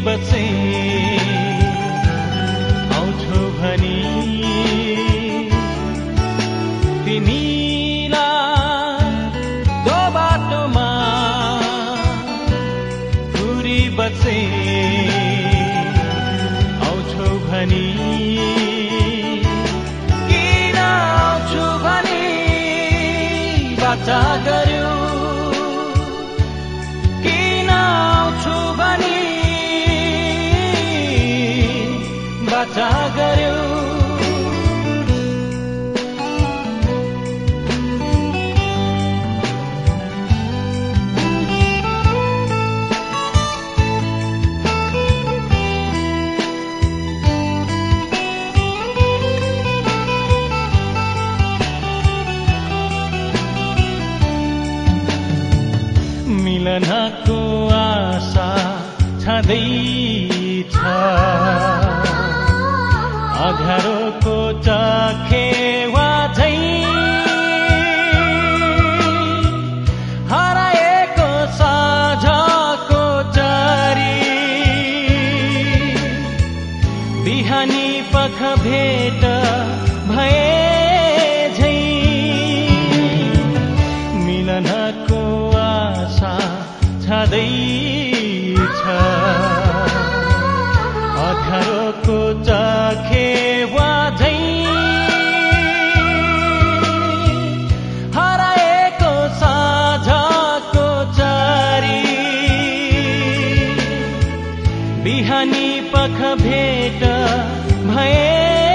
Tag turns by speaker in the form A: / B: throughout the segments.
A: बसे आउँछौ भनी तिमीलाई दो बाटोमा पुरी बसे आउँछौ भनी किन आउँछु भनी बाचा गर्यो किन आउँछु भनी बाचा गर्यो मिलनको आशा छँदैछ अँध्यारोको चखेवा झैं हराएको साँझको चरी बिहानी पख भेट भए झैं मिलनको आशा छँदैछ अँध्यारोको चखेवा झैं हराएको साँझको चरी बिहानी पख भेट भए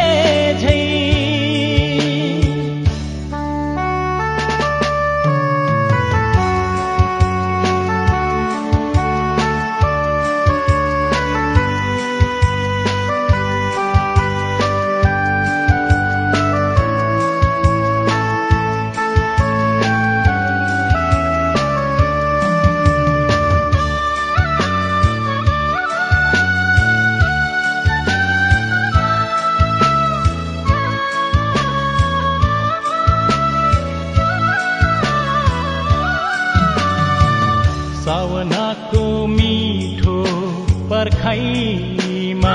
A: सावनाको मीठो पर्खाइमा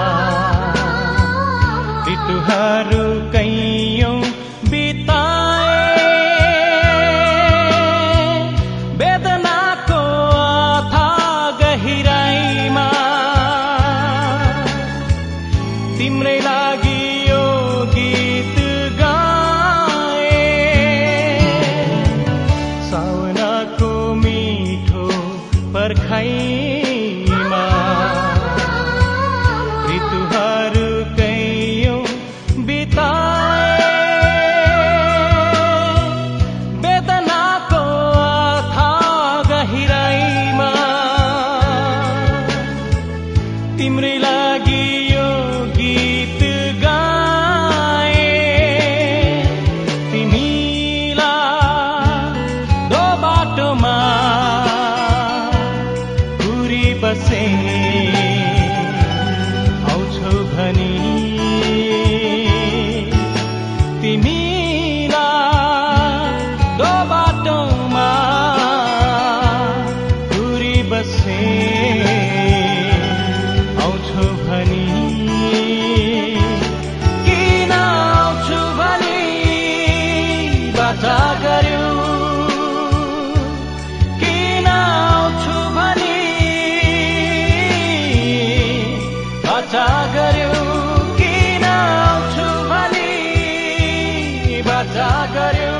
A: ऋतुहरू कैयौं बिताए वेदनाको अथाह गहिराइमा तिम्रै लागि यो गीत गाए सावनाको मीठो पर्खाइमा ऋतुहरू कैयौं बिताए वेदनाको अथाह गहिराइमा तिम्रै लागि यो गीत गाए तिमीलाई दो बाटोमा बसे आउँछौ भनी तिमीलाई दो बाटोमा पुरी बसे आउँछौ भनी किन आउँछु भनी बाचा गर्यो किन आउँछु भनी बाचा गर्यो किन आउँछु भनी बाचा गर्यो